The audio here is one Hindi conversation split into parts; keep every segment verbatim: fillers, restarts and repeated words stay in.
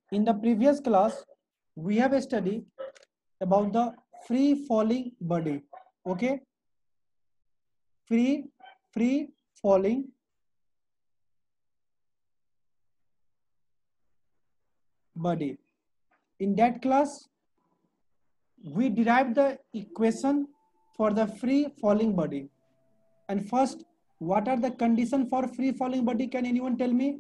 In the previous class, we have studied about the free falling body. Okay, free free falling body. In that class, we derived the equation for the free falling body. And first, what are the conditions for free falling body? Can anyone tell me?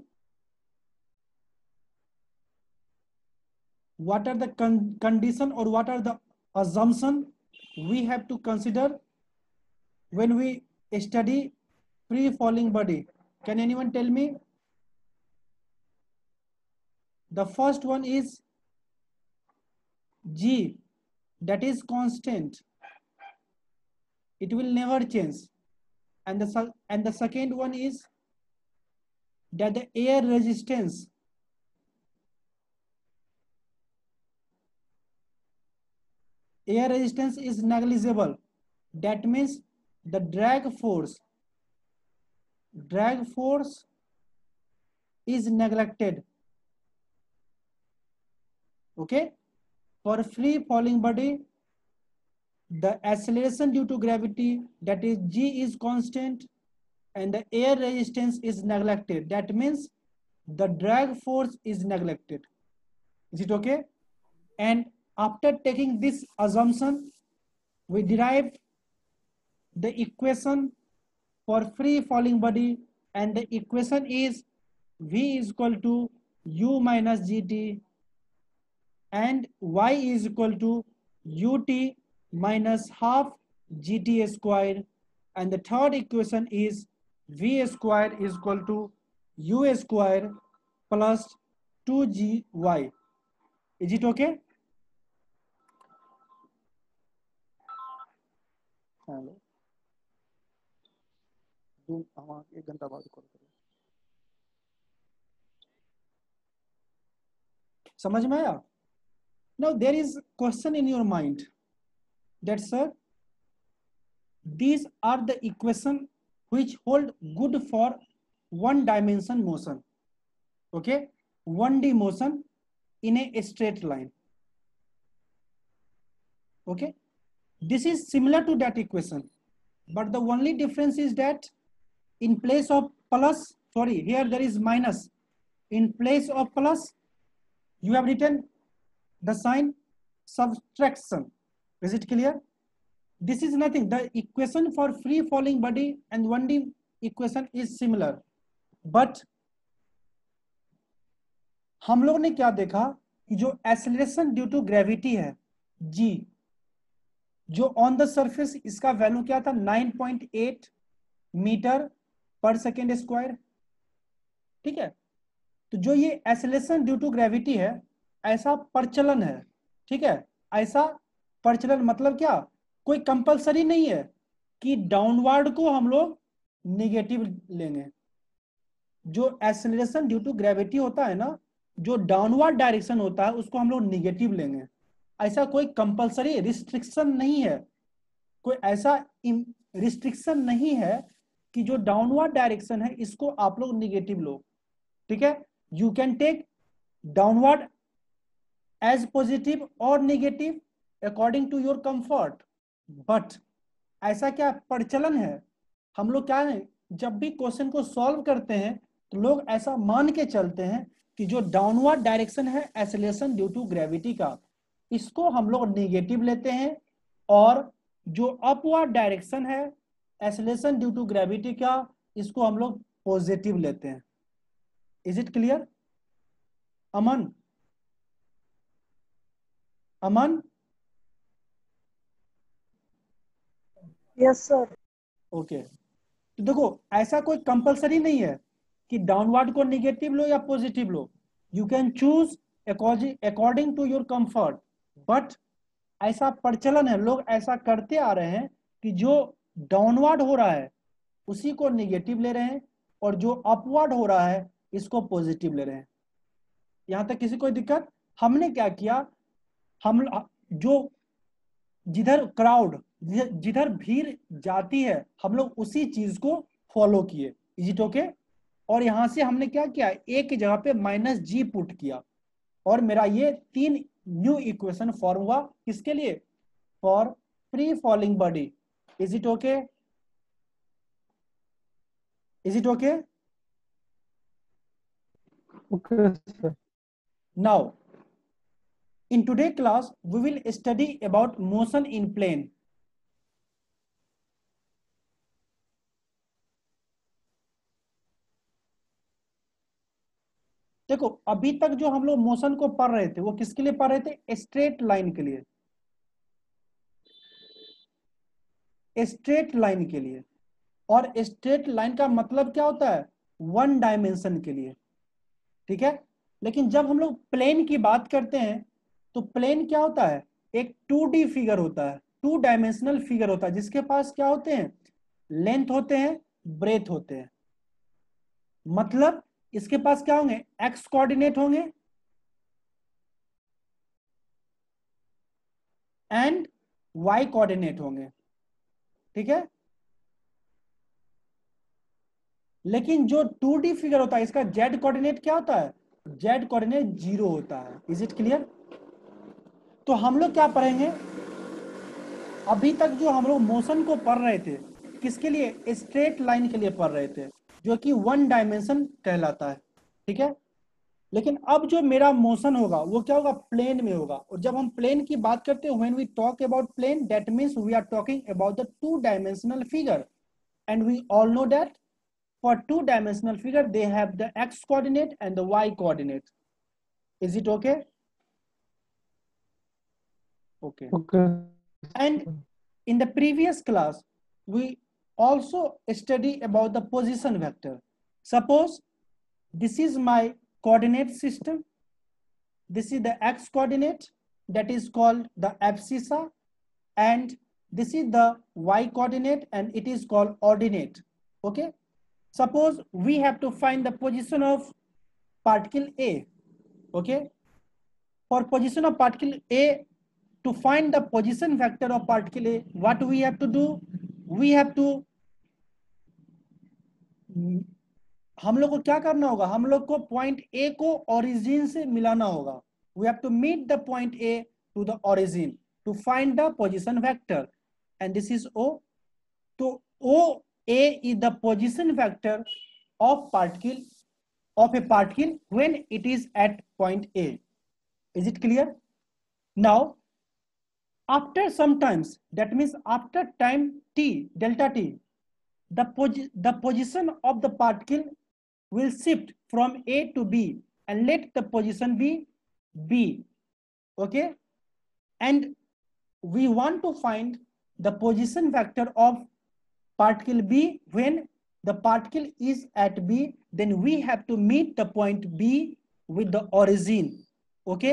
What are the con condition or what are the assumption we have to consider when we study free falling body? Can anyone tell me? The first one is G, that is constant. It will never change. And the, and the second one is that the air resistance air resistance is negligible. That means the drag force drag force is neglected. Okay, for free falling body, the acceleration due to gravity, that is G, is constant and the air resistance is neglected. That means the drag force is neglected. Is it okay? And after taking this assumption, we derived the equation for free falling body, and the equation is V is equal to U minus G T and Y is equal to U T minus half G T square, and the third equation is V square is equal to U square plus two G Y. Is it okay? Hello, एक घंटा बाद कॉल करो. समझ में आया? Now there is question in your mind that sir, these are the equation which hold good for one dimension motion. Okay, one D motion in a straight line. Okay, this is similar to that equation, but the only difference is that in place of plus, sorry, here there is minus. In place of plus, you have written the sign subtraction. Is it clear? This is nothing. The equation for free falling body and one D equation is similar, but हम लोग ने क्या देखा कि जो एक्सेलरेशन ड्यू टू ग्रेविटी है G, जो ऑन द सरफेस इसका वैल्यू क्या था, nine point eight metre per second square. ठीक है, तो जो ये एक्सेलरेशन ड्यू टू ग्रेविटी है, ऐसा प्रचलन है. ठीक है, ऐसा प्रचलन मतलब क्या, कोई कंपलसरी नहीं है कि डाउनवर्ड को हम लोग निगेटिव लेंगे. जो एक्सेलरेशन ड्यू टू ग्रेविटी होता है ना, जो डाउनवर्ड डायरेक्शन होता है, उसको हम लोग निगेटिव लेंगे. ऐसा कोई कंपलसरी रिस्ट्रिक्शन नहीं है, कोई ऐसा रिस्ट्रिक्शन नहीं है कि जो डाउनवर्ड डायरेक्शन है इसको आप लोग निगेटिव लो. ठीक है, you can take downward as positive और negative according to your comfort. But ऐसा क्या प्रचलन है, हम लोग क्या है, जब भी क्वेश्चन को सॉल्व करते हैं तो लोग ऐसा मान के चलते हैं कि जो डाउनवर्ड डायरेक्शन है एक्सेलरेशन ड्यू टू ग्रेविटी का, इसको हम लोग नेगेटिव लेते हैं, और जो अपवर्ड डायरेक्शन है एक्सेलरेशन ड्यू टू ग्रेविटी का, इसको हम लोग पॉजिटिव लेते हैं. Is it clear? Aman, Aman? Yes sir. Okay, तो देखो ऐसा कोई कंपलसरी नहीं है कि डाउनवर्ड को नेगेटिव लो या पॉजिटिव लो. You can choose according to your comfort. But ऐसा प्रचलन है, लोग ऐसा करते आ रहे हैं कि जो डाउनवर्ड हो रहा है उसी को नेगेटिव ले रहे हैं, और जो अपवर्ड हो रहा है इसको पॉजिटिव ले रहे हैं. यहां तक किसी कोई दिक्कत? हमने क्या किया, हम जो जिधर क्राउड, जिधर भीड़ जाती है, हम लोग उसी चीज को फॉलो किए. Is it okay? और यहां से हमने क्या किया, एक जगह पे माइनस जी पुट किया, और मेरा ये तीन न्यू इक्वेशन फॉर्म हुआ किसके लिए? For free falling body. Is it okay? Is it okay? Okay, sir. Now, in today's class, we will study about motion in plane. देखो, अभी तक जो हम लोग मोशन को पढ़ रहे थे वो किसके लिए पढ़ रहे थे? स्ट्रेट लाइन के लिए. स्ट्रेट लाइन के लिए. और स्ट्रेट लाइन का मतलब क्या होता है? वन डायमेंशन के लिए. ठीक है. लेकिन जब हम लोग प्लेन की बात करते हैं तो प्लेन क्या होता है? एक टू डी फिगर होता है, टू डायमेंशनल फिगर होता है, जिसके पास क्या होते हैं? लेंथ होते हैं, ब्रेथ होते हैं. मतलब इसके पास क्या होंगे? एक्स कोऑर्डिनेट होंगे एंड वाई कोऑर्डिनेट होंगे. ठीक है. लेकिन जो टू डी फिगर होता है इसका जेड कोऑर्डिनेट क्या होता है? जेड कोऑर्डिनेट जीरो होता है. Is it clear? तो हम लोग क्या पढ़ेंगे? अभी तक जो हम लोग मोशन को पढ़ रहे थे किसके लिए? स्ट्रेट लाइन के लिए पढ़ रहे थे, जो कि वन डायमेंशन कहलाता है. ठीक है. लेकिन अब जो मेरा मोशन होगा वो क्या होगा? प्लेन में होगा. और जब हम प्लेन की बात करते हैं, when we talk about plane, that means we are talking about the two dimensional figure. And we all know that for two dimensional figure they have the x coordinate and the y coordinate. Is it okay? Okay. Okay. And in the previous class we also study about the position vector. Suppose this is my coordinate system, this is the x coordinate, that is called the abscissa, and this is the y coordinate and it is called ordinate. Okay. Suppose we have to find the position of particle A. Okay. For position of particle A, to find the position vector of particle A, what we have to do? We have to, हम लोग को क्या करना होगा? हम लोग को पॉइंट A को origin से मिलाना होगा. We have to meet the point A to the origin to find the position vector, and this is O. So O A is the position vector of particle of a particle when it is at point A. Is it clear? Now, after some times, that means after time t, delta t, the, posi the position of the particle will shift from A to B, and let the position be B. Okay? And we want to find the position vector of particle B when the particle is at B, then we have to meet the point B with the origin. Okay.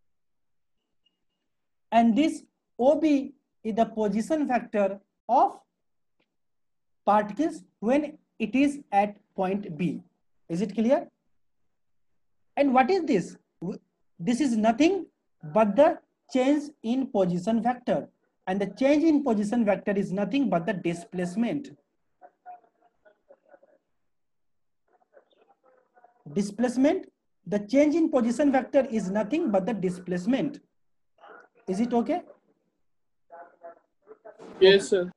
And this O B is the position vector of particles when it is at point B. Is it clear? And what is this? This is nothing but the change in position vector. And the change in position vector is nothing but the displacement. Displacement, the change in position vector is nothing but the displacement. Is it okay? Yes, sir.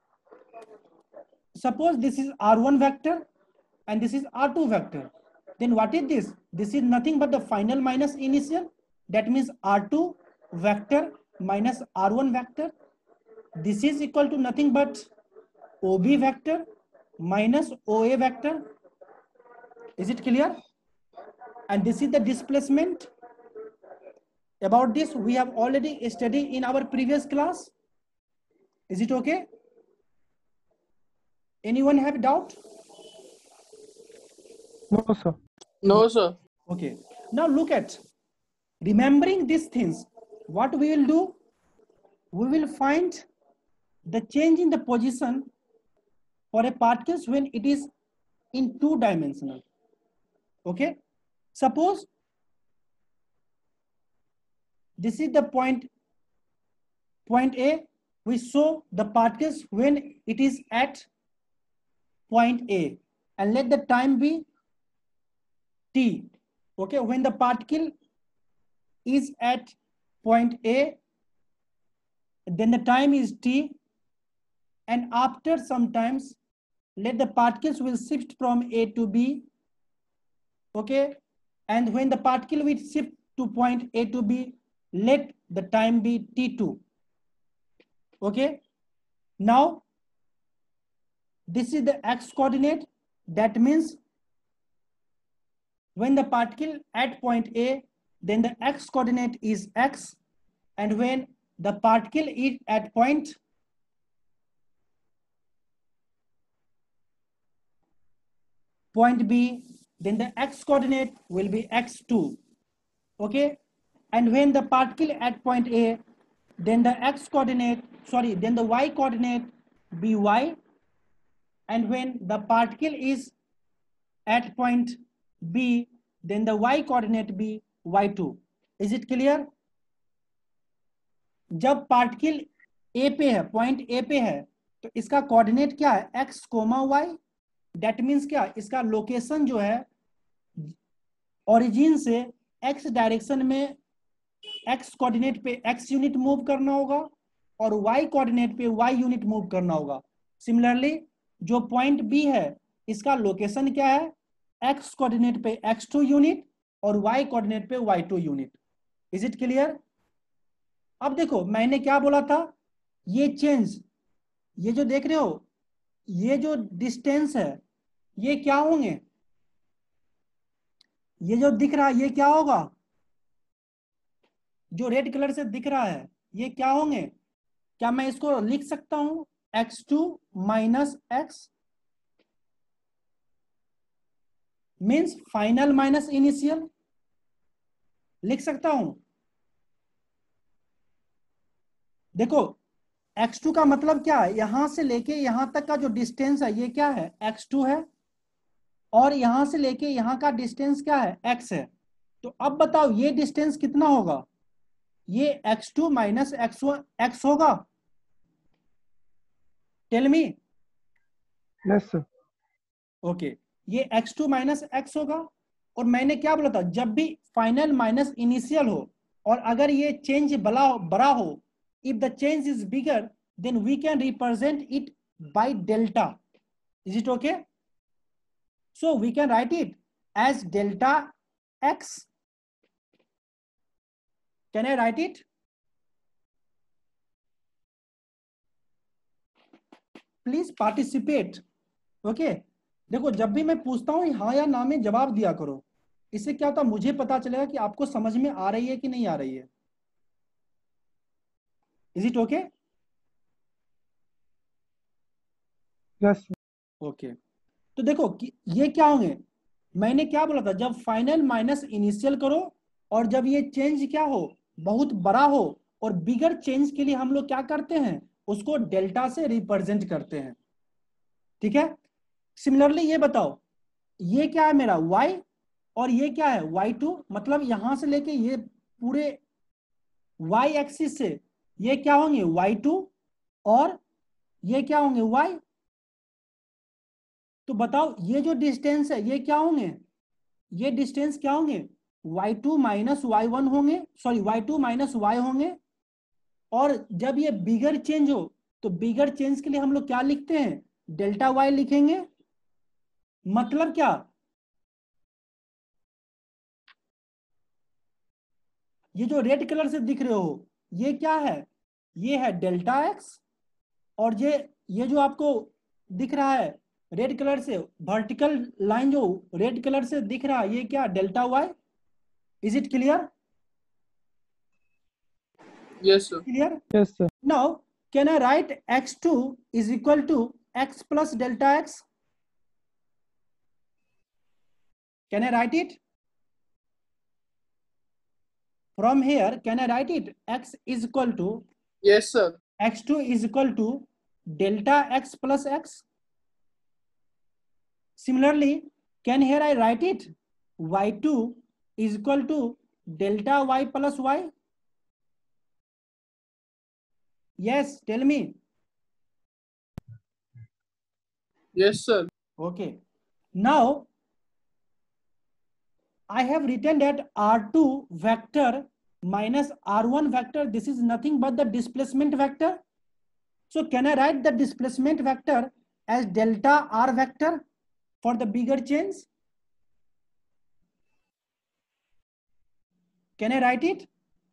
Suppose this is R one vector and this is R two vector. Then what is this? This is nothing but the final minus initial. That means R two vector minus R one vector. This is equal to nothing but O B vector minus O A vector. Is it clear? And this is the displacement. About this we have already studied in our previous class. Is it okay? Anyone have doubt? No, sir. No, sir. Okay. Now look at, remembering these things, what we will do? We will find the change in the position for a particle when it is in two dimensional. Okay. Suppose this is the point point A. We show the particles when it is at point A, and let the time be t. Okay. When the particle is at point A, then the time is t, and after some times, let the particles will shift from A to B, okay? And when the particle will shift to point A to B, let the time be t two, okay? Now, this is the x coordinate. That means when the particle at point A, then the x coordinate is x, and when the particle is at point point B, then the x coordinate will be x two, okay? And when the particle at point A, then the x coordinate, sorry, then the y coordinate be y, and when the particle is at point B, then the y coordinate be y two. Is it clear? जब पार्टिकल ए पे है, पॉइंट ए पे है, तो इसका कोऑर्डिनेट क्या है? X comma y. That means क्या? इसका लोकेशन जो है ओरिजिन से एक्स डायरेक्शन में एक्स कोऑर्डिनेट पे एक्स यूनिट मूव करना होगा और वाई कोऑर्डिनेट पे वाई यूनिट मूव करना होगा. सिमिलरली जो पॉइंट बी है, इसका लोकेशन क्या है? एक्स कोऑर्डिनेट पे एक्स टू यूनिट और वाई कोऑर्डिनेट पे y two unit. Is it clear? अब देखो, मैंने क्या बोला था, ये चेंज, ये जो देख रहे हो, ये जो डिस्टेंस है, ये क्या होंगे? ये जो दिख रहा है, ये क्या होगा? जो रेड कलर से दिख रहा है, ये क्या होंगे? क्या मैं इसको लिख सकता हूं x two minus x means final minus initial? लिख सकता हूं. देखो, एक्स टू का मतलब क्या है? यहां से लेके यहां तक का जो डिस्टेंस है, ये क्या है? एक्स टू है, और यहां से लेके यहां का डिस्टेंस क्या है? एक्स है. तो अब बताओ, ये डिस्टेंस कितना होगा? ये x two minus x x होगा. Tell me. Yes sir. Okay, ये एक्स टू माइनस एक्स होगा. और मैंने क्या बोला था? जब भी फाइनल माइनस इनिशियल हो और अगर ये चेंज बड़ा बड़ा हो, if the change is bigger, then we can represent it by delta. Is it okay? So we can write it as delta x. Can I write it? Please participate. Okay? देखो, जब भी मैं पूछता हूं हाँ या ना में जवाब दिया करो. इससे क्या होता है? मुझे पता चलेगा कि आपको समझ में आ रही है कि नहीं आ रही है. Is it okay? Yes sir. Okay. तो देखो कि ये क्या होंगे? मैंने क्या बोला था? जब फाइनल माइनस इनिशियल करो और जब ये चेंज क्या हो? बहुत बड़ा हो. और बिगर चेंज के लिए हम लोग क्या करते हैं? उसको डेल्टा से रिप्रेजेंट करते हैं. ठीक है? सिमिलरली ये बताओ, ये क्या है मेरा? y, और ये क्या है? Y two. मतलब यहां से लेके ये पूरे y एक्सिस से ये क्या होंगे? वाई टू, और ये क्या होंगे? y. तो बताओ, ये जो डिस्टेंस है, ये क्या होंगे? ये डिस्टेंस क्या होंगे? Y two minus y one होंगे, sorry y two minus y होंगे. और जब ये बिगर चेंज हो, तो बिगर चेंज के लिए हम लोग क्या लिखते हैं? डेल्टा वाई लिखेंगे. मतलब क्या? ये जो रेड कलर से दिख रहे हो, ये क्या है? ये है डेल्टा एक्स. और ये ये जो आपको दिख रहा है रेड कलर से, वर्टिकल लाइन जो रेड कलर से दिख रहा है, ये क्या? Delta y. Is it clear? Yes, sir. Clear? Yes sir. Now, can I write x two is equal to x plus delta x? Can I write it? From here, can I write it? X is equal to Yes, sir. x two is equal to delta x plus x. Similarly, can here I write it? y two is equal to delta y plus y. Yes, tell me. Yes, sir. Okay. Now, I have written that R two vector minus r one vector, this is nothing but the displacement vector. So can I write the displacement vector as delta r vector for the bigger change? Can I write it?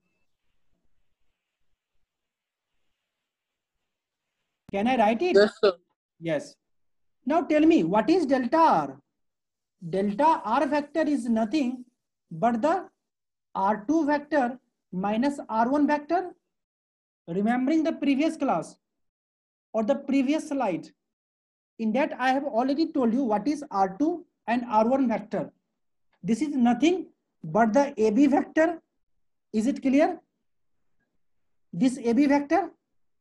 Can I write it? Yes, sir. Yes. Now tell me, what is delta r? Delta r vector is nothing but the r two vector minus r one vector. Remembering the previous class or the previous slide, in that I have already told you what is r two and r one vector. This is nothing but the A B vector. Is it clear? This A B vector.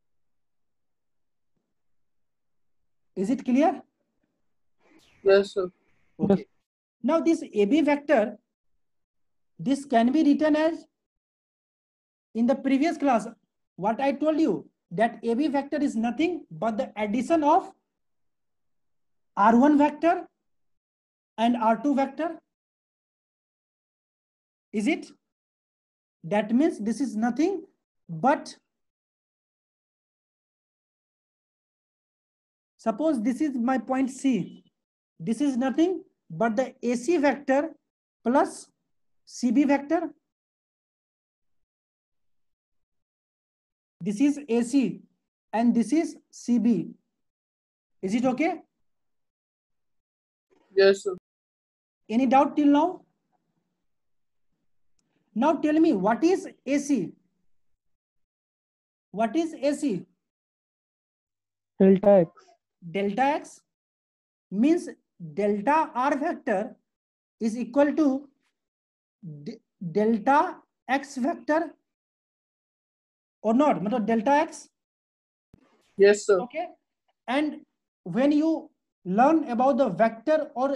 Is it clear? Yes, sir. Okay. Yes. Now this A B vector, this can be written as, in the previous class, what I told you, that A B vector is nothing but the addition of r one vector and r two vector. Is it? That means this is nothing but, suppose this is my point C. This is nothing but the A C vector plus C B vector. This is A C and this is C B. Is it okay? Yes, sir. Any doubt till now? Now tell me, what is A C? What is A C? Delta x. Delta x means delta r vector is equal to d delta x vector or not? Matlab delta x. Yes, sir. Okay. And when you learn about the vector or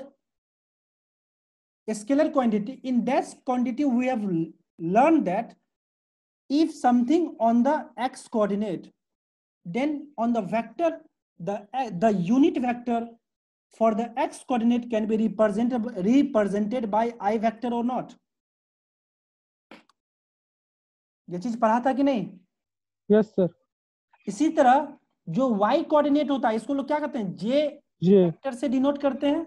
scalar quantity, in that quantity we have learned that if something on the x coordinate, then on the vector, the the unit vector for the x coordinate can be represented represented by I vector or not. ये चीज पढ़ा था कि नहीं? Yes, sir. इसी तरह जो y कोऑर्डिनेट होता है, इसको लोग क्या कहते हैं? j J. वेक्टर से डिनोट करते हैं.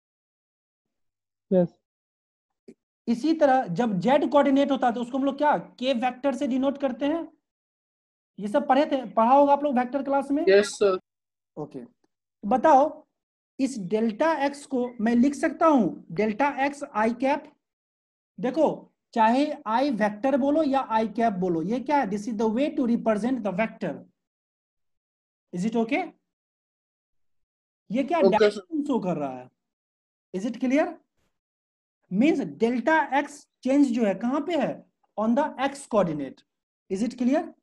Yes. इसी तरह जब z कोऑर्डिनेट होता है तो उसको हम लोग क्या k वेक्टर से डिनोट करते हैं. ये सब पढ़े थे, पढ़ा होगा आप लोग वेक्टर क्लास में. Yes, sir. ओके. बताओ, इस डेल्टा x को मैं लिख सकता हूं डेल्टा x i कैप. देखो, चाहे i वेक्टर बोलो या i कैप बोलो, ये क्या है? This is the way to represent the vector. Is it okay? ये क्या Okay, डायरेक्शन शो कर रहा है? Is it clear? Means delta x change जो है कहां पे है? On the x coordinate. Is it clear?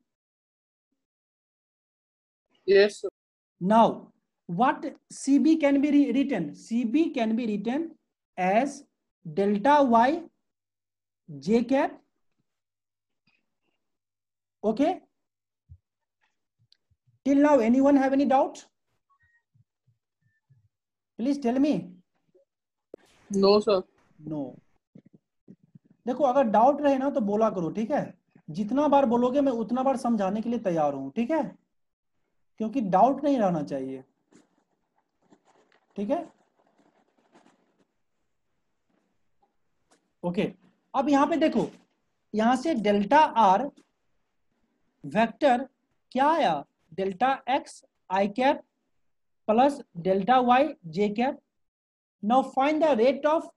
Yes, sir. Now, what C B can be re written? C B can be written as delta y j cap. Okay. Till now, anyone have any doubt? Please tell me. No, sir. No. देखो, अगर डाउट रहे ना तो बोला करो, ठीक है? जितना बार बोलोगे मैं उतना बार समझाने के लिए तैयार हूं, ठीक है? क्योंकि डाउट नहीं रहना चाहिए, ठीक है? ओके. अब यहां पे देखो, यहां से डेल्टा आर वेक्टर क्या आया? Delta x i cap plus delta y j cap. Now find the rate of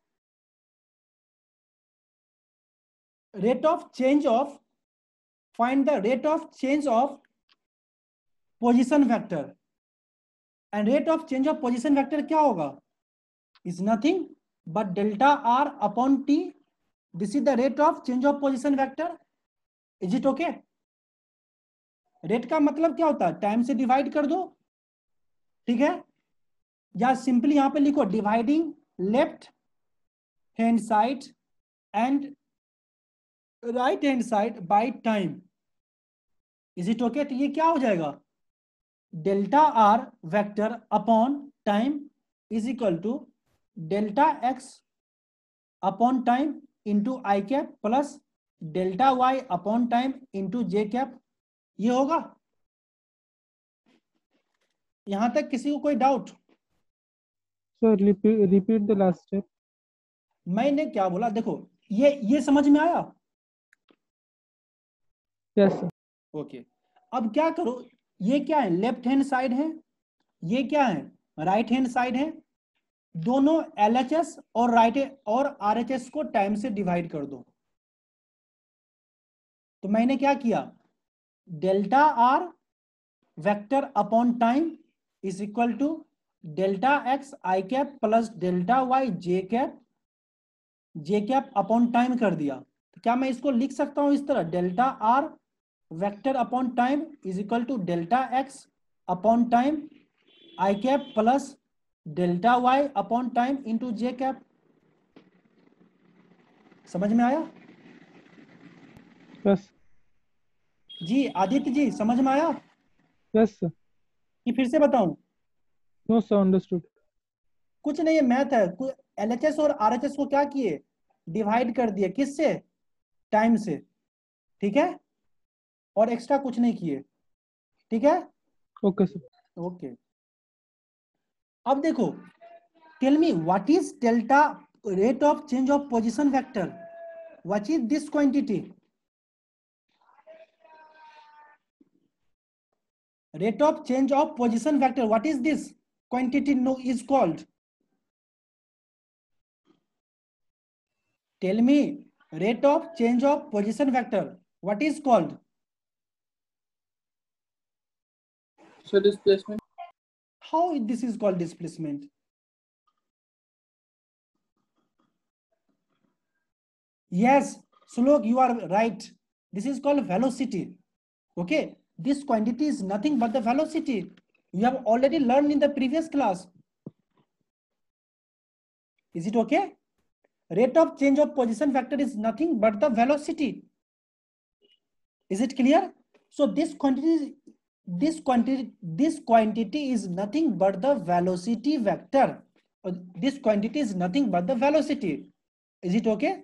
rate of change of find the rate of change of position vector. And rate of change of position vector क्या होगा? is nothing but delta r upon t. This is the rate of change of position vector. Is it okay? Rate का मतलब क्या होता है? टाइम से डिवाइड कर दो, ठीक है? या सिंपली यहां पे लिखो dividing left hand side and right hand side by time. Is it okay? तो ये क्या हो जाएगा? Delta r vector upon time is equal to delta x upon time into i cap plus delta y upon time into j cap, ये होगा। यहां तक किसी को कोई डाउट? Sir, repeat, repeat the last step. मैंने क्या बोला, देखो ये ये समझ में आया? Yes, sir. ओके, अब क्या करो, ये क्या है, लेफ्ट हैंड साइड है, ये क्या है, राइट हैंड साइड है। दोनों एल एच एस और राइट और आर एच एस को टाइम से डिवाइड कर दो। तो मैंने क्या किया, delta r vector upon time is equal to delta x i cap plus delta y j cap, j cap upon time कर दिया। तो क्या मैं इसको लिख सकता हूं इस तरह, delta r vector upon time is equal to delta x upon time i cap plus delta y upon time into j cap. समझ में आया? Yes. जी आदित्य जी, समझ में आया Yes, sir. कि फिर से बताऊं? No, sir. Understood. कुछ नहीं है, मैथ है। एल एच एस और आर एच एस को क्या किए, डिवाइड कर दिए, किससे, टाइम से, ठीक है, और एक्स्ट्रा कुछ नहीं किए, ठीक है। Okay, sir. ओके, अब देखो, tell me what is delta rate of change of position vector, what is this quantity, rate of change of position vector, what is this quantity no is called? Tell me, rate of change of position vector, what is called? So displacement. How this is called displacement? Yes, Sulok, you are right. This is called velocity. Okay, this quantity is nothing but the velocity. You have already learned in the previous class. Is it okay? Rate of change of position vector is nothing but the velocity. Is it clear? So this quantity, this quantity, this quantity is nothing but the velocity vector. Uh, This quantity is nothing but the velocity. Is it okay?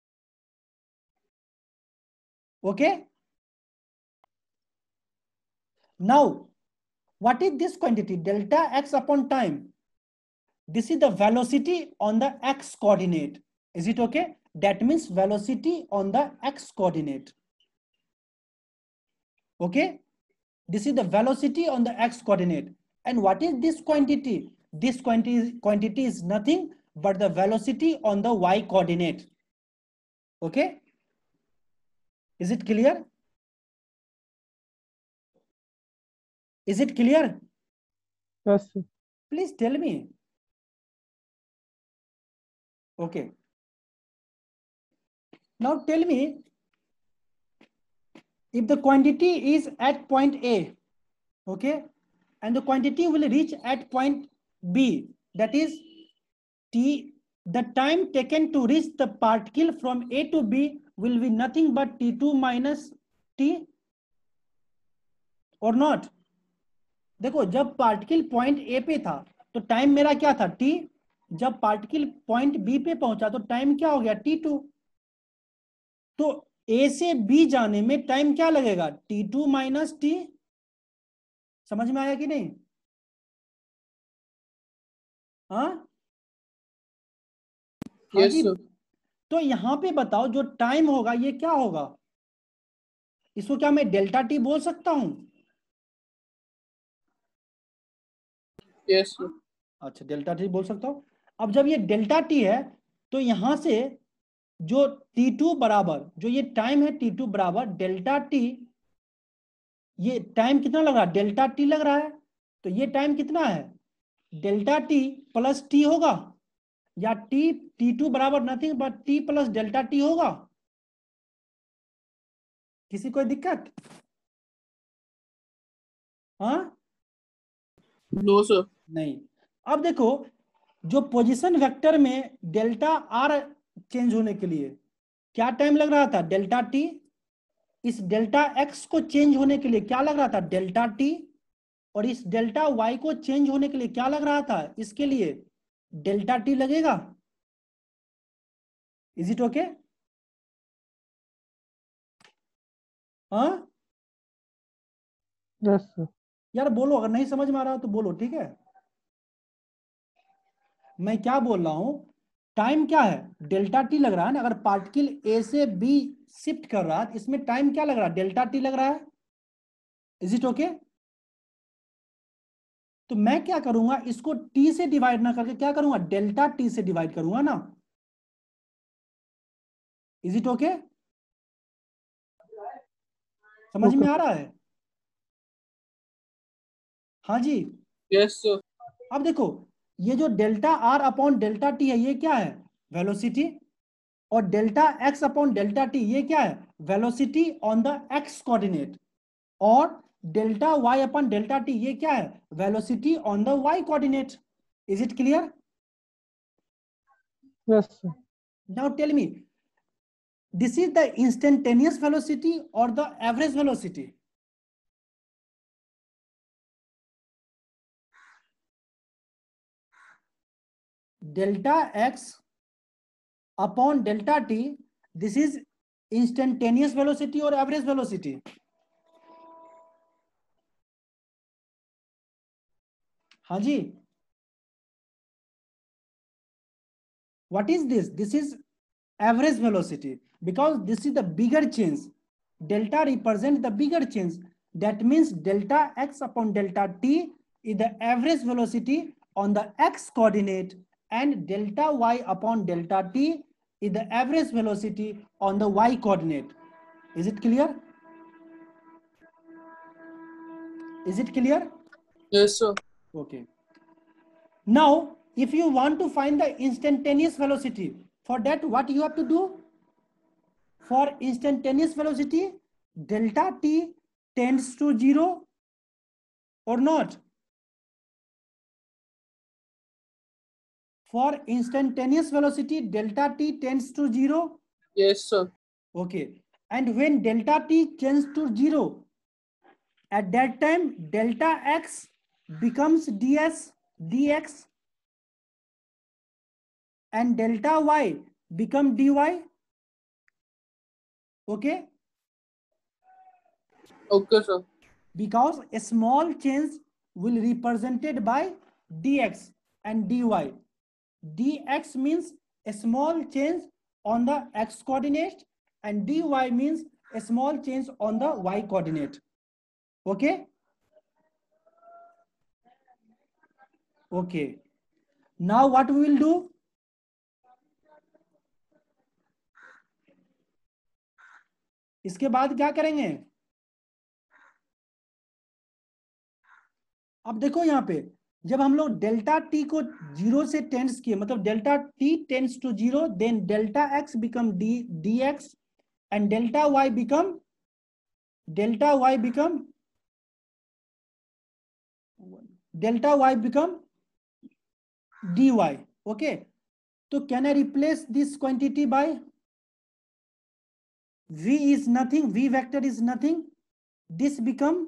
Okay. Now, what is this quantity? Delta x upon time. This is the velocity on the x coordinate. Is it okay? That means velocity on the x coordinate. Okay. This is the velocity on the x coordinate. And what is this quantity? This quantity, quantity is nothing but the velocity on the y coordinate. Okay. Is it clear? Is it clear? Yes, sir. Please tell me. Okay. Now tell me, if the quantity is at point A, okay, and the quantity will reach at point B, that is T, the time taken to reach the particle from A to B will be nothing but T two minus T or not? देखो, जब पार्टिकल पॉइंट ए पे था तो टाइम मेरा क्या था, टी। जब पार्टिकल पॉइंट बी पे पहुंचा तो टाइम क्या हो गया, टी टू। तो ए से बी जाने में टाइम क्या लगेगा, टी टू माइनस टी। समझ में आया कि नहीं? हाँ हाँ Yes, जी। sir. तो यहां पे बताओ, जो टाइम होगा ये क्या होगा, इसको क्या मैं डेल्टा टी बोल सकता हूं? Yes, sir. अच्छा, डेल्टा टी बोल सकता हूं। अब जब ये डेल्टा टी है तो यहां से जो टी टू बराबर, जो ये टाइम है टी टू बराबर डेल्टा टी, ये टाइम कितना लग रहा है, डेल्टा टी लग रहा है। तो ये टाइम कितना है, डेल्टा टी प्लस टी होगा, या टी टी टू बराबर nothing but t plus delta t होगा। किसी कोई दिक्कत? हाँ No, sir. नहीं। अब देखो, जो पोजीशन वेक्टर में डेल्टा आर चेंज होने के लिए क्या टाइम लग रहा था, डेल्टा टी। इस डेल्टा एक्स को चेंज होने के लिए क्या लग रहा था, डेल्टा टी। और इस डेल्टा वाई को चेंज होने के लिए क्या लग रहा था, इसके लिए डेल्टा टी लगेगा। Is it okay? हाँ Yes, sir. यार बोलो, अगर नहीं समझ में आ रहा हो तो बोलो, ठीक है। मैं क्या बोल रहा हूं, टाइम क्या है, डेल्टा टी लग रहा है ना। अगर पार्टिकल ए से बी शिफ्ट कर रहा है, इसमें टाइम क्या लग रहा है, डेल्टा टी लग रहा है। Is it okay? तो मैं क्या करूंगा, इसको टी से डिवाइड ना करके क्या करूंगा, डेल्टा टी से डिवाइड करूंगा ना। Is it okay? समझ Okay, में आ sir. रहा है? हाँ जी। Yes, sir. अब देखो, ये जो delta r upon delta t है, ये क्या है, वेलोसिटी। और delta x upon delta t ये क्या है, velocity on the x coordinate. और delta y upon delta t ये क्या है, velocity on the y coordinate. Is it clear? Yes, sir. Now tell me, this is the instantaneous velocity और the average velocity. Delta x upon delta t, this is instantaneous velocity और एवरेज वेलोसिटी। हाँ जी। What is this? This is average velocity, because this is the bigger change. Delta represents the bigger change. That means delta x upon delta t is the average velocity on the x coordinate, and delta y upon delta t is the average velocity on the y coordinate. Is it clear? Is it clear? Yes, sir. Okay. Now, if you want to find the instantaneous velocity, for that what you have to do? For instantaneous velocity, delta t tends to zero or not? For instantaneous velocity, delta t tends to zero. Yes, sir. Okay. And when delta t tends to zero, at that time delta x becomes ds dx, and delta y become dy. Okay. Okay, sir. Because a small change will represented by dx and dy. Dx means a small change on the x coordinate, and dy means a small change on the y coordinate. Okay. Okay. Now what we will do, इसके बाद क्या करेंगे। अब देखो यहाँ पे, जब हम लोग डेल्टा टी को जीरो से टेंस किए, मतलब delta t tends to zero, then delta x become d d x, and delta y become delta y become delta y become dy. Okay. So can I replace this quantity by v is nothing, v vector is nothing, this become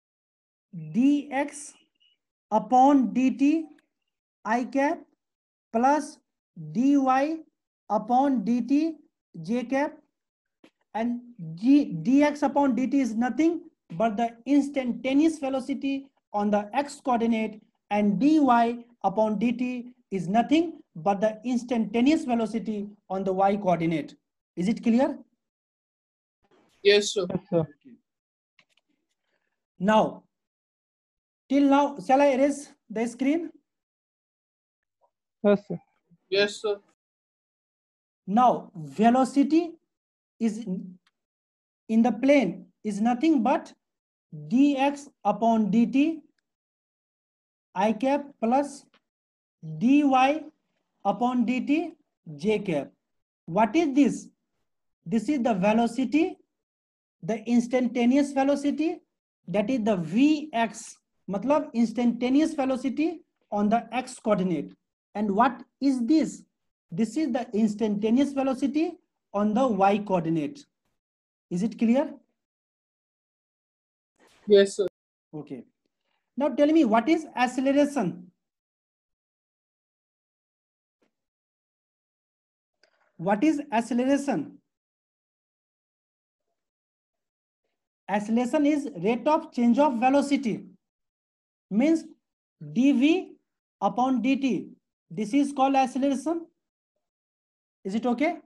dx upon dt I cap plus dy upon dt j cap, and g, dx upon dt is nothing but the instantaneous velocity on the x coordinate, and dy upon dt is nothing but the instantaneous velocity on the y coordinate. Is it clear? Yes, sir. Yes, sir. Now, till now, shall I erase the screen? Yes, sir. Yes, sir. Now, velocity is in the plane is nothing but dx upon dt I cap plus dy upon dt j cap. What is this? This is the velocity, the instantaneous velocity, that is the vx, matlab instantaneous velocity on the x coordinate. And what is this? This is the instantaneous velocity on the y coordinate. Is it clear? Yes, sir. Okay. Now tell me, what is acceleration? What is acceleration? acceleration is rate of change of velocity, means dv upon dt. This is called acceleration. Is it okay?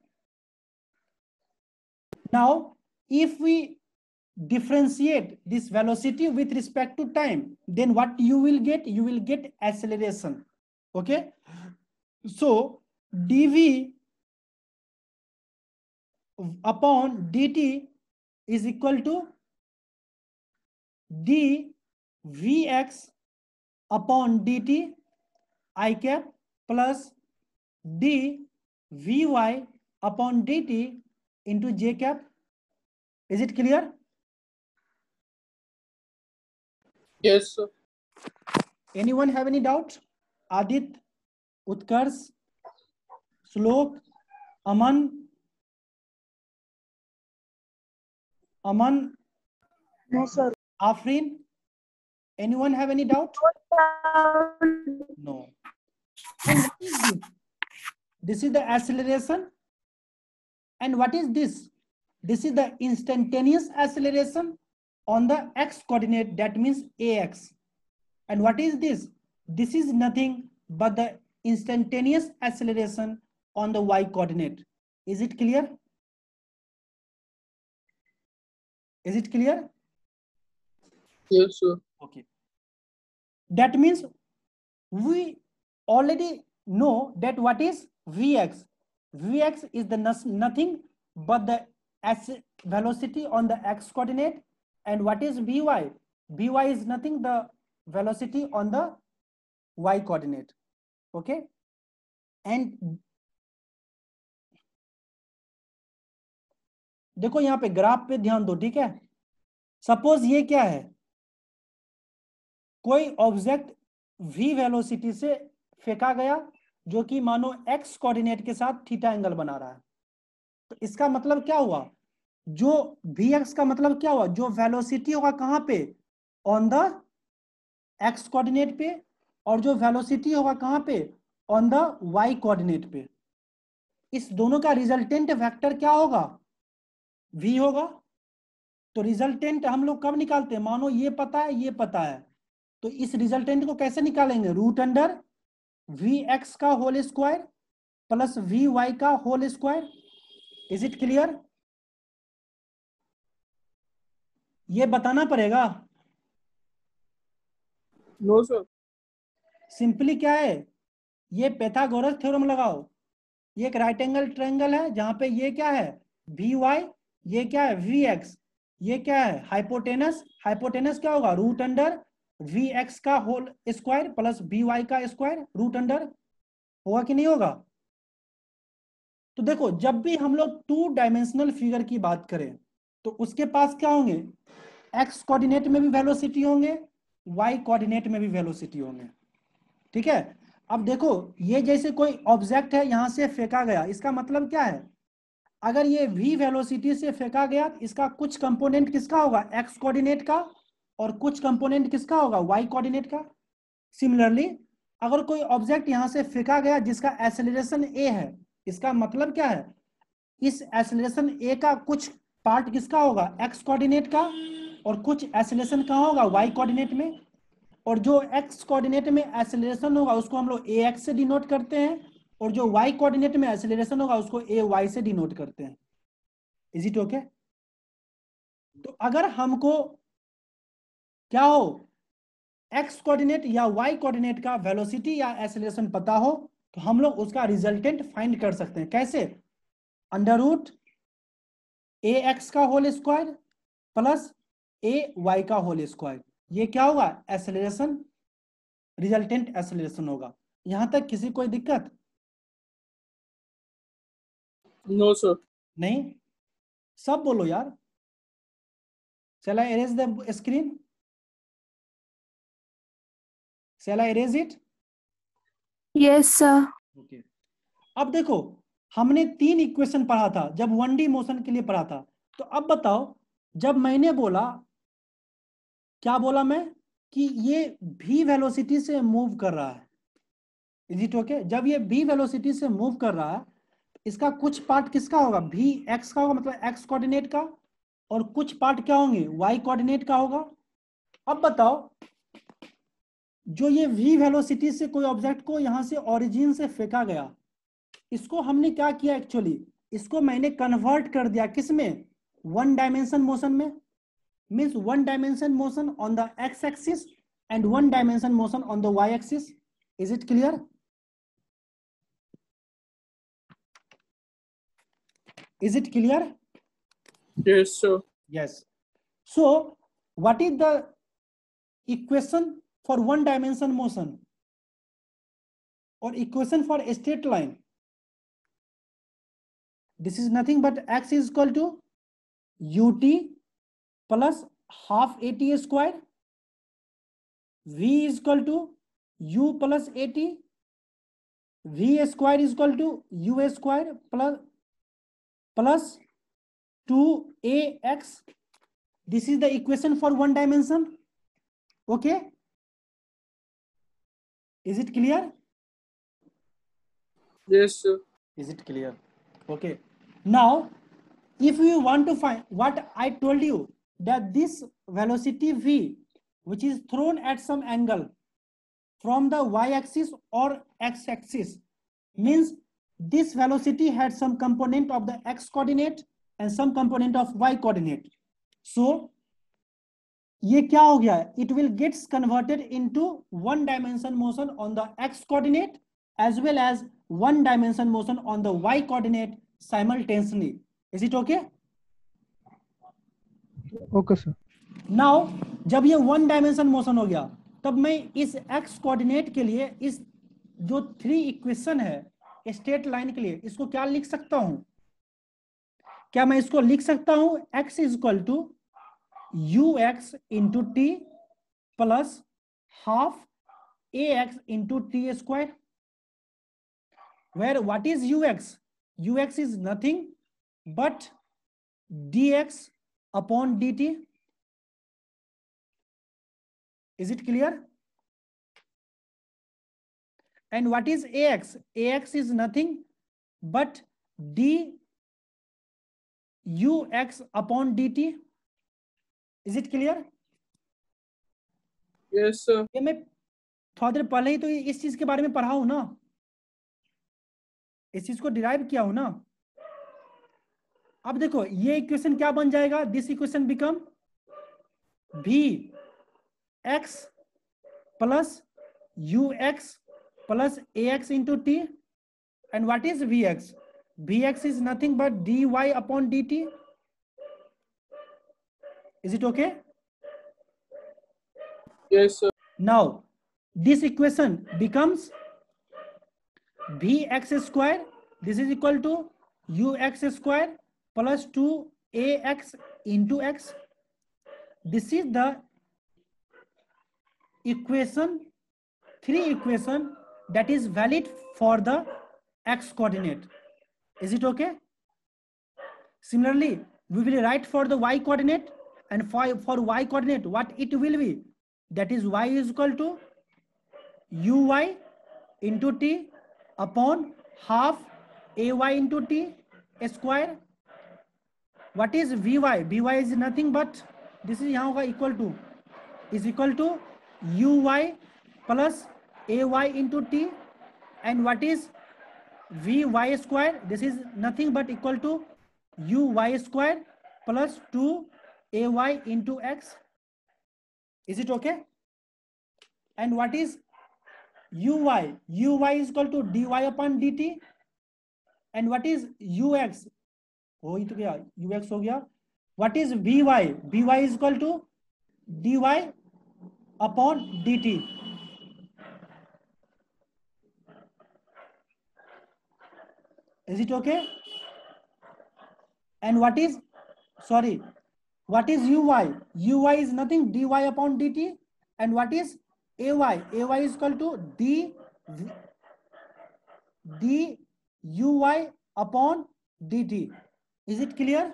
Now if we differentiate this velocity with respect to time, then what you will get? You will get acceleration. Okay, so dv upon dt is equal to dvx upon dt I cap plus dvy upon dt into j cap. Is it clear? Yes, sir. Anyone have any doubt? Adit, Utkarsh, Shlok, Aman, Aman, No, sir. Afrin. Anyone have any doubt? No. And what is this? This is the acceleration. And what is this? This is the instantaneous acceleration on the x coordinate, that means ax. And what is this? This is nothing but the instantaneous acceleration on the y coordinate. Is it clear? Is it clear? Yes, sir. Okay. That means we already know that what is Vx. Vx is the nothing but the velocity on the x coordinate. And what is Vy? Vy is nothing the velocity on the y coordinate. Okay. And देखो यहाँ पे ग्राफ पे ध्यान दो, ठीक है। सपोज ये क्या है, कोई ऑब्जेक्ट v वेलोसिटी से फेंका गया जो कि मानो x कोऑर्डिनेट के साथ थीटा एंगल बना रहा है। तो इसका मतलब क्या हुआ, जो vx का मतलब क्या हुआ, जो वेलोसिटी होगा कहां पे, ऑन द x कोऑर्डिनेट पे, और जो वेलोसिटी होगा कहां पे, ऑन द y कोऑर्डिनेट पे। इस दोनों का रिजल्टेंट वेक्टर क्या होगा, v होगा। तो रिजल्टेंट हम लोग कब निकालते हैं, मानो ये पता है ये पता है, तो इस रिजल्टेंट को कैसे निकालेंगे, रूट अंडर वी एक्स का whole square plus v y का whole square. Is it clear? ये बताना पड़ेगा। No sir. सिंपली क्या है, ये पैथागोरस थ्योरम लगाओ। ये एक राइट एंगल ट्रायंगल है जहां पे ये क्या है वी वाई, ये क्या है वी एक्स, ये क्या है हाइपोटेनस। हाइपोटेनस क्या होगा, रूट अंडर वी एक्स का whole square plus v y का स्क्वायर, रूट अंडर। होगा कि नहीं होगा? तो देखो जब भी हम लोग टू डायमेंशनल फिगर की बात करें तो उसके पास क्या होंगे, एक्स कोऑर्डिनेट में भी वेलोसिटी होंगे, वाई कोऑर्डिनेट में भी वेलोसिटी होंगे। ठीक है। अब देखो ये जैसे कोई ऑब्जेक्ट है यहां से फेंका गया, इसका मतलब क्या है, अगर ये v वेलोसिटी से फेंका गया इसका कुछ कंपोनेंट किसका होगा, x कोऑर्डिनेट का, और कुछ कंपोनेंट किसका होगा, y कोऑर्डिनेट का। सिमिलरली अगर कोई ऑब्जेक्ट यहां से फेंका गया जिसका एक्सेलरेशन a है, इसका मतलब क्या है, इस एक्सेलरेशन a का कुछ पार्ट किसका होगा, x कोऑर्डिनेट का, और कुछ एक्सेलरेशन कहां होगा, y कोऑर्डिनेट में। और जो x कोऑर्डिनेट में एक्सेलरेशन होगा उसको हम लोग ax से डिनोट करते हैं, और जो y कोऑर्डिनेट में एक्सेलरेशन होगा उसको ay से डिनोट करते हैं। Is it okay? तो अगर हमको क्या हो, x कोऑर्डिनेट या y कोऑर्डिनेट का वेलोसिटी या एक्सेलरेशन पता हो तो हम लोग उसका रिजल्टेंट फाइंड कर सकते हैं। कैसे, अंडर रूट ए एक्स का whole square plus a y का होल स्क्वायर। ये क्या होगा, एक्सेलरेशन, रिजल्टेंट एक्सेलरेशन होगा। यहां तक किसी कोई दिक्कत? No sir. नहीं, सब बोलो यार। Shall I erase the screen? Shall I erase it? Yes, sir. Okay. अब देखो हमने तीन इक्वेशन पढ़ा था जब वन डी मोशन के लिए पढ़ा था। तो अब बताओ, जब मैंने बोला, क्या बोला मैं, कि ये v वेलोसिटी से मूव कर रहा है, इज इट ओके? जब ये v वेलोसिटी से मूव कर रहा है इसका कुछ पार्ट किसका होगा, v x का होगा, मतलब x कोऑर्डिनेट का, और कुछ पार्ट क्या होंगे, वाई कोऑर्डिनेट का होगा। अब बताओ, जो ये v वेलोसिटी से कोई ऑब्जेक्ट को यहां से ओरिजिन से फेंका गया, इसको हमने क्या किया एक्चुअली, इसको मैंने कन्वर्ट कर दिया किसमें, वन डायमेंशन मोशन में। Means one dimension motion on the x axis and one dimension motion on the y axis. Is it clear? Is it clear? Yes, sir. Yes. So what is the equation for one dimension motion or equation for a straight line? This is nothing but x is equal to ut plus half at square, v is equal to u plus at, v square is equal to u square plus plus two a x. This is the equation for one dimension. Okay, is it clear? Yes, sir. Is it clear? Okay, now if you want to find what I told you, that this velocity v, which is thrown at some angle from the y axis or x axis, means this velocity had some component of the x coordinate and some component of y coordinate. So ये क्या हो गया, it will gets converted into one dimension motion on the x coordinate as well as one dimension motion on the y coordinate simultaneously. Is it okay? Okay, sir. Now जब ये one dimension motion हो गया, तब मैं इस x coordinate के लिए इस जो थ्री इक्वेशन है स्ट्रेट लाइन के लिए, इसको क्या लिख सकता हूं, क्या मैं इसको लिख सकता हूं, x is equal to u x into t plus half a x into t square, where what is u x, u x is nothing but d x upon d t. Is it clear? And what is ax? Ax is nothing but d ux upon dt. Is it clear? Yes, sir. ये मैं थोड़ा देर पहले ही तो इस चीज के बारे में पढ़ा हूं ना, इस चीज को डिराइव किया हूं ना। अब देखो ये इक्वेशन क्या बन जाएगा, this equation become v x plus u x plus ax into t, and what is vx? Vx is nothing but dy upon dt. Is it okay? Yes, sir. Now this equation becomes vx square, this is equal to ux square plus two ax into x. This is the equation, three equation that is valid for the x coordinate. Is it okay? Similarly, we will write for the y coordinate, and for, for y coordinate what it will be, that is y is equal to uy into t upon half ay into t square. What is vy? Vy is nothing but this is यहाँ होगा equal to, is equal to uy plus ay into t, and what is vy square? This is nothing but equal to uy square plus two ay into x. Is it okay? And what is uy? Uy is equal to dy upon dt, and what is ux? हो ही तो गया, ux हो गया. What is vy? Vy is equal to dy upon dt. Is it okay? And what is, sorry, what is uy? Uy is nothing, dy upon dt. And what is ay? Ay is equal to d d uy upon dt. Is it clear?